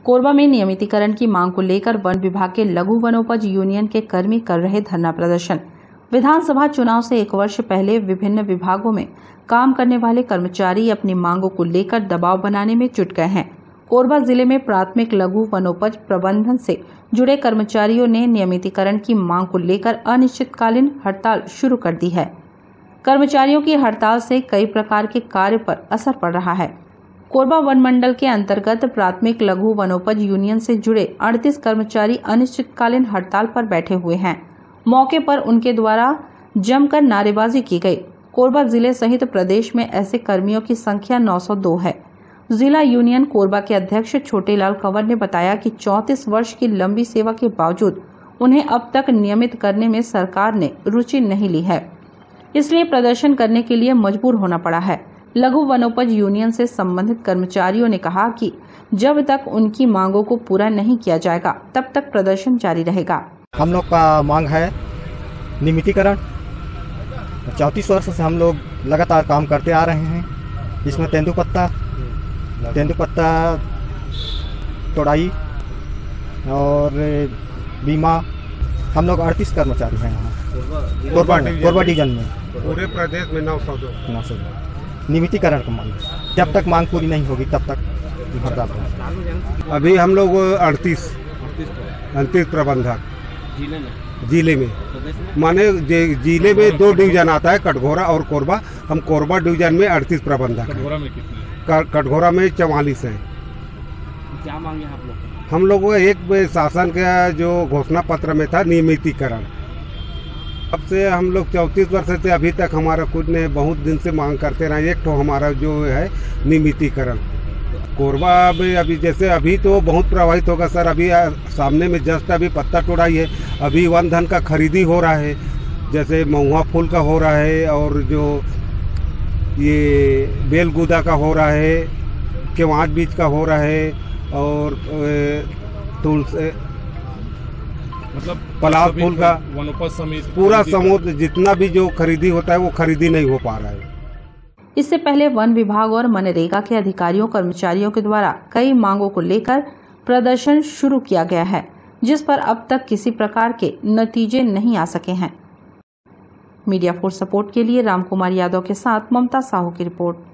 कोरबा में नियमितीकरण की मांग को लेकर वन विभाग के लघु वनोपज यूनियन के कर्मी कर रहे धरना प्रदर्शन। विधानसभा चुनाव से एक वर्ष पहले विभिन्न विभागों में काम करने वाले कर्मचारी अपनी मांगों को लेकर दबाव बनाने में जुट गए हैं। कोरबा जिले में प्राथमिक लघु वनोपज प्रबंधन से जुड़े कर्मचारियों ने नियमितीकरण की मांग को लेकर अनिश्चितकालीन हड़ताल शुरू कर दी है। कर्मचारियों की हड़ताल से कई प्रकार के कार्य पर असर पड़ रहा है। कोरबा वन मंडल के अंतर्गत प्राथमिक लघु वनोपज यूनियन से जुड़े 38 कर्मचारी अनिश्चितकालीन हड़ताल पर बैठे हुए हैं। मौके पर उनके द्वारा जमकर नारेबाजी की गई। कोरबा जिले सहित प्रदेश में ऐसे कर्मियों की संख्या 902 है। जिला यूनियन कोरबा के अध्यक्ष छोटेलाल कंवर ने बताया कि 34 वर्ष की लंबी सेवा के बावजूद उन्हें अब तक नियमित करने में सरकार ने रुचि नहीं ली है, इसलिए प्रदर्शन करने के लिए मजबूर होना पड़ा है। लघु वनोपज यूनियन से संबंधित कर्मचारियों ने कहा कि जब तक उनकी मांगों को पूरा नहीं किया जाएगा तब तक प्रदर्शन जारी रहेगा। हम लोग का मांग है नियमितीकरण। 34 वर्ष से हम लोग लगातार काम करते आ रहे हैं। इसमें तेंदुपत्ता तोड़ाई और बीमा, हम लोग 38 कर्मचारी हैं यहाँ कोरबा डिवीजन में। पूरे प्रदेश में 902 नियमितीकरण की मांग। जब तक मांग पूरी नहीं होगी तब तक हड़ताल रहेगी। अभी हम लोग 38 प्रबंधक जिले में माने जिले में 2 डिवीजन आता है, कटघोरा और कोरबा। हम कोरबा डिवीजन में 38 प्रबंधक। कटघोरा में कितने? कटघोरा में 44 है। क्या मांगे आप लोग? हम लोग एक शासन का जो घोषणा पत्र में था नियमितीकरण, अब से हम लोग 34 वर्ष से अभी तक हमारा कुछ ने बहुत दिन से मांग करते रहे। एक तो हमारा जो है नियमितीकरण कोरबा में अभी जैसे अभी तो बहुत प्रभावित होगा सर। अभी सामने में जस्ट अभी पत्ता तोड़ाई है, अभी वन धन का खरीदी हो रहा है, जैसे महुआ फूल का हो रहा है और जो ये बेलगुदा का हो रहा है, केवाट बीज का हो रहा है और तुलसी मतलब पलाव फूल का वनोपज समिति पूरा समुद्र जितना भी जो खरीदी होता है वो खरीदी नहीं हो पा रहा है। इससे पहले वन विभाग और मनरेगा के अधिकारियों कर्मचारियों के द्वारा कई मांगों को लेकर प्रदर्शन शुरू किया गया है, जिस पर अब तक किसी प्रकार के नतीजे नहीं आ सके हैं। मीडिया फोर्स सपोर्ट के लिए रामकुमार यादव के साथ ममता साहू की रिपोर्ट।